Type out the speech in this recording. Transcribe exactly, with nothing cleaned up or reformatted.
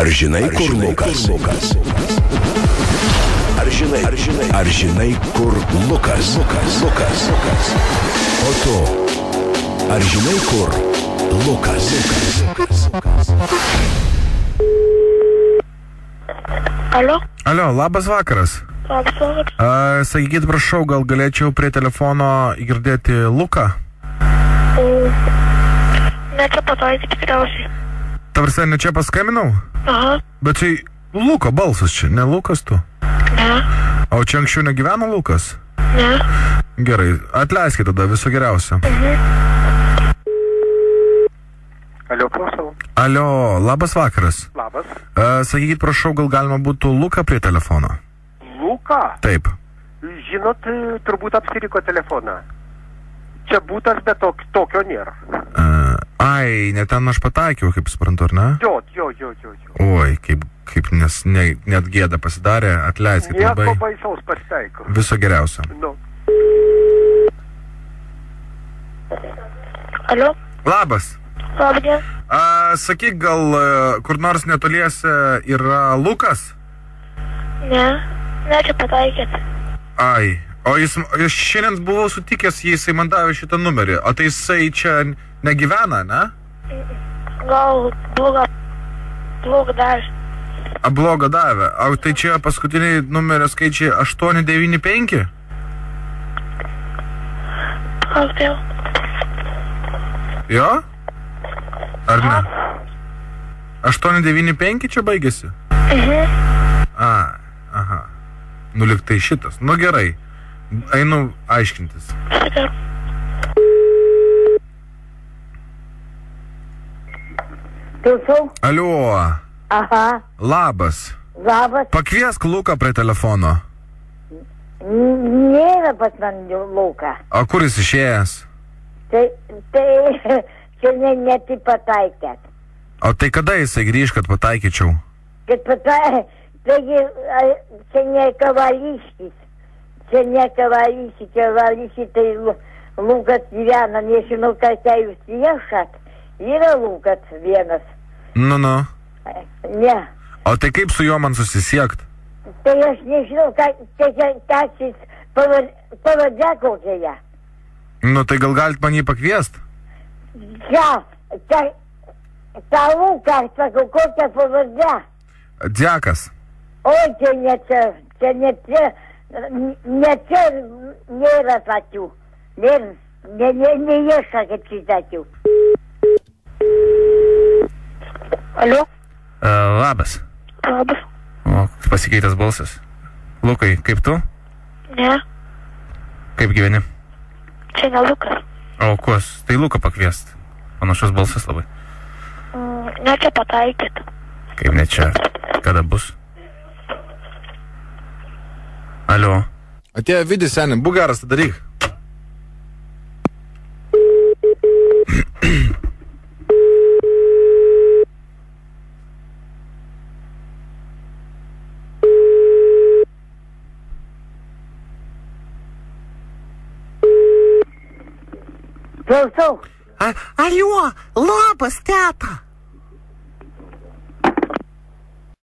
Ar žinai, ar kur Lukas? Lukas? Ar žinai, ar žinai, ar žinai, kur Lukas? Lukas, Lukas, Lukas. O tu, ar žinai, kur Lukas? Lukas, Lukas. Alio? Alio, labas vakaras. Labas vakaras. A, sakykit, prašau, gal galėčiau prie telefono girdėti Luką? Ne čia pataikyti tikriausiai. Tavrasi, ne čia paskambinau? Aha. Bet tai Luko balsas čia, ne Lukas tu? Ne. O čia anksčiau negyveno Lukas? Ne. Gerai, atleiskit tada, viso geriausio. Mhm. Alio, prašau. Alio, labas vakaras. Labas. A, sakykit, prašau, gal galima būtų Luką prie telefono? Luka? Taip. Žinot, turbūt apsiriko telefoną. Čia būtas, bet tok, tokio nėra. A, ai, ne ten aš pataikiau, kaip suprantu, ar ne? Jo, jo, jo, jo. jo. Oi, kaip, kaip nes, ne, net gėda pasidarė, atleiskit labai. Nieko baisaus pasitaiko. Viso geriausio. Nu. Alio? Labas. Labdien. A, sakyk, gal a, kur nors netoliese yra Lukas? Ne. Ne čia pataikyti. Ai, o jis, aš šiandien buvau sutikęs, jisai man davė šitą numerį, o tai jisai čia negyvena, ne? Gal blogą, blogą dar. A, blogą davė. O tai čia paskutiniai numerio skaičiai aštuoni devyni penki? Gal tai? Jo? Ar ne? aštuoni devyni penki čia baigėsi? Mhm. A, aha. Nu, lyg tai šitas. Nu, gerai. Einu aiškintis. Super. Klausau? Alio. Aha. Labas. Labas. Pakviesk Luką prie telefono. N- Nėra pas man Luka. O kur jis išėjęs? Tai, tai čia ne, ne taip pataikėt. O tai kada jisai grįž, kad pataikyčiau? Kad pataikėt, taigi a, čia ne kavališkis. Čia ne kavališkis, čia kavališkis, tai Lu- Lukas gyvena, nežinau, ką čia jūs ieškat. Yra Lukas vienas. Nu, nu. Ne. O tai kaip su juo man susisiekt? Tai aš nežinau, ką ką šis pavadė kokia ją. Nu, tai gal galit man jį pakviest? Čia, čia, tą Luką, aš sakau, kokią pavadė. Dzekas. O, čia ne čia, čia ne čia, ne čia nėra tokių. Nėra, ne, ne, neieška kaip šitokių. Alio? Uh, labas. Labas. O, pasikeitęs balsas. Lukai, kaip tu? Ne. Kaip gyveni? Čia ne Lukas. O, kuos? Tai Luką pakviest. Panašus balsas labai. Mm, ne čia pataikyti. Kaip ne čia? Kada bus? Alio. Atėjo Vidis, seni, būk geras, tai daryk. Klausau. A, alio, labas, teta.